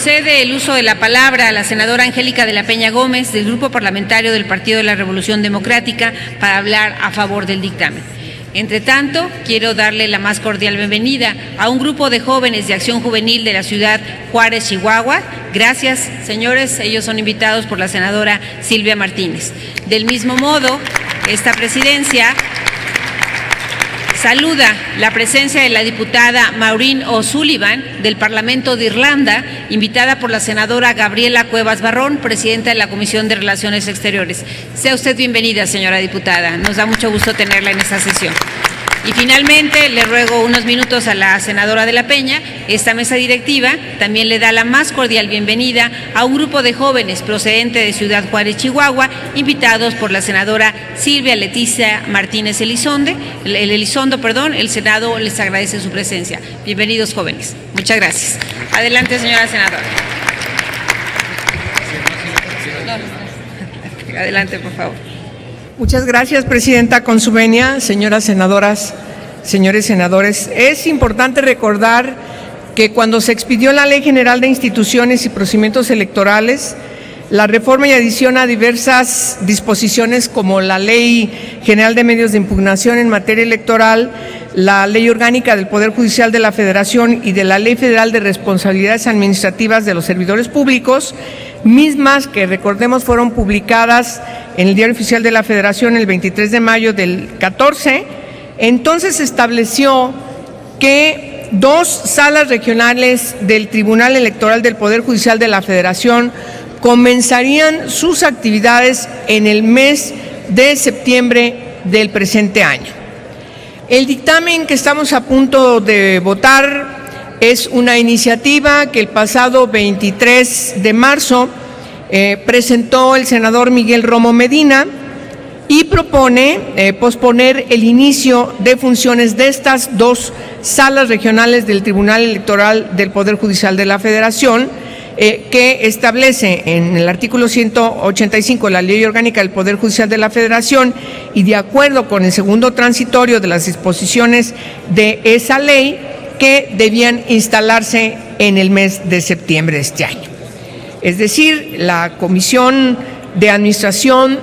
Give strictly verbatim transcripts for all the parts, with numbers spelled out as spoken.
Concede el uso de la palabra a la senadora Angélica de la Peña Gómez, del Grupo Parlamentario del Partido de la Revolución Democrática, para hablar a favor del dictamen. Entre tanto, quiero darle la más cordial bienvenida a un grupo de jóvenes de Acción Juvenil de la ciudad Juárez, Chihuahua. Gracias, señores. Ellos son invitados por la senadora Silvia Martínez. Del mismo modo, esta presidencia saluda la presencia de la diputada Maureen O'Sullivan del Parlamento de Irlanda, invitada por la senadora Gabriela Cuevas Barrón, presidenta de la Comisión de Relaciones Exteriores. Sea usted bienvenida, señora diputada. Nos da mucho gusto tenerla en esta sesión. Y finalmente, le ruego unos minutos a la senadora de la Peña. Esta mesa directiva también le da la más cordial bienvenida a un grupo de jóvenes procedente de Ciudad Juárez, Chihuahua, invitados por la senadora Silvia Leticia Martínez Elizondo. El, el Elizondo, perdón, el Senado les agradece su presencia. Bienvenidos, jóvenes. Muchas gracias. Adelante, señora senadora. Adelante, por favor. Muchas gracias, presidenta con su venia, señoras senadoras, señores senadores. Es importante recordar que cuando se expidió la Ley General de Instituciones y Procedimientos Electorales, la reforma y adición a diversas disposiciones como la Ley General de Medios de Impugnación en materia electoral, la Ley Orgánica del Poder Judicial de la Federación y de la Ley Federal de Responsabilidades Administrativas de los Servidores Públicos, mismas que, recordemos, fueron publicadas en el Diario Oficial de la Federación el veintitrés de mayo del catorce, entonces se estableció que dos salas regionales del Tribunal Electoral del Poder Judicial de la Federación comenzarían sus actividades en el mes de septiembre del presente año. El dictamen que estamos a punto de votar es una iniciativa que el pasado veintitrés de marzo eh, presentó el senador Miguel Romo Medina y propone eh, posponer el inicio de funciones de estas dos salas regionales del Tribunal Electoral del Poder Judicial de la Federación, eh, que establece en el artículo ciento ochenta y cinco de la Ley Orgánica del Poder Judicial de la Federación y de acuerdo con el segundo transitorio de las disposiciones de esa ley, que debían instalarse en el mes de septiembre de este año. Es decir, la Comisión de Administración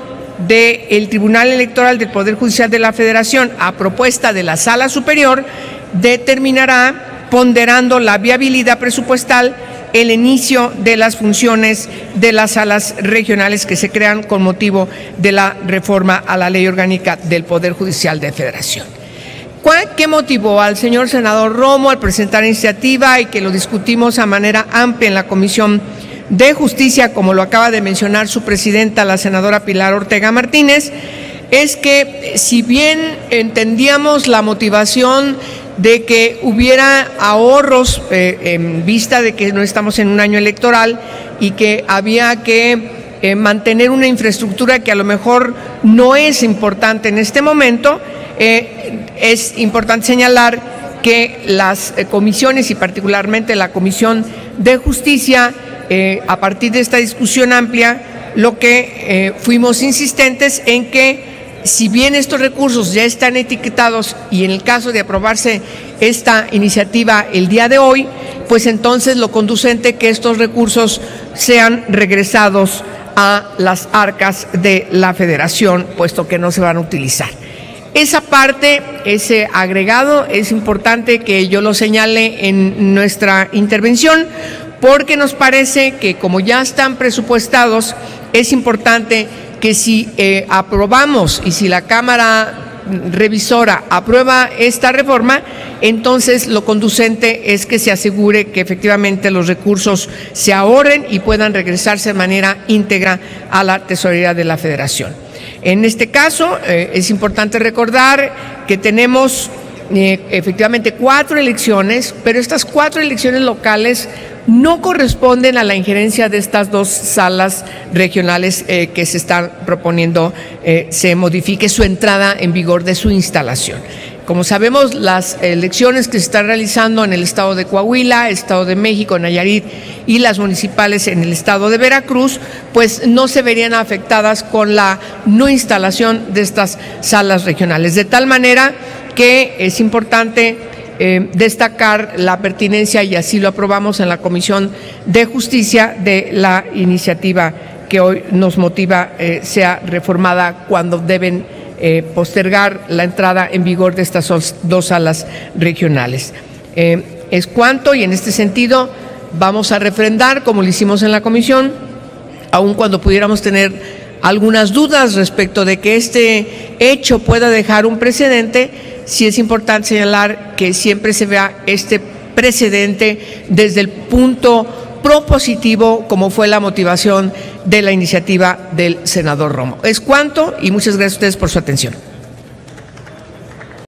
del Tribunal Electoral del Poder Judicial de la Federación, a propuesta de la Sala Superior, determinará, ponderando la viabilidad presupuestal, el inicio de las funciones de las salas regionales que se crean con motivo de la reforma a la Ley Orgánica del Poder Judicial de la Federación. ¿Qué motivó al señor senador Romo al presentar la iniciativa y que lo discutimos a manera amplia en la Comisión de Justicia, como lo acaba de mencionar su presidenta, la senadora Pilar Ortega Martínez? Es que si bien entendíamos la motivación de que hubiera ahorros eh, en vista de que no estamos en un año electoral y que había que eh, mantener una infraestructura que a lo mejor no es importante en este momento, Eh, es importante señalar que las eh, comisiones y particularmente la Comisión de Justicia, eh, a partir de esta discusión amplia, lo que eh, fuimos insistentes en que si bien estos recursos ya están etiquetados y en el caso de aprobarse esta iniciativa el día de hoy, pues entonces lo conducente que estos recursos sean regresados a las arcas de la Federación, puesto que no se van a utilizar. Esa parte, ese agregado, es importante que yo lo señale en nuestra intervención, porque nos parece que como ya están presupuestados, es importante que si eh, aprobamos y si la Cámara Revisora aprueba esta reforma, entonces lo conducente es que se asegure que efectivamente los recursos se ahorren y puedan regresarse de manera íntegra a la tesorería de la Federación. En este caso, eh, es importante recordar que tenemos eh, efectivamente cuatro elecciones, pero estas cuatro elecciones locales no corresponden a la injerencia de estas dos salas regionales eh, que se están proponiendo eh, se modifique su entrada en vigor de su instalación. Como sabemos, las elecciones que se están realizando en el estado de Coahuila, Estado de México, Nayarit y las municipales en el estado de Veracruz, pues no se verían afectadas con la no instalación de estas salas regionales. De tal manera que es importante eh, destacar la pertinencia, y así lo aprobamos en la Comisión de Justicia, de la iniciativa que hoy nos motiva eh, sea reformada cuando deben eh, postergar la entrada en vigor de estas dos salas regionales. Eh, es cuanto, y en este sentido vamos a refrendar, como lo hicimos en la comisión, aun cuando pudiéramos tener algunas dudas respecto de que este hecho pueda dejar un precedente, sí es importante señalar que siempre se vea este precedente desde el punto propositivo, como fue la motivación de la iniciativa del senador Romo. Es cuanto, y muchas gracias a ustedes por su atención.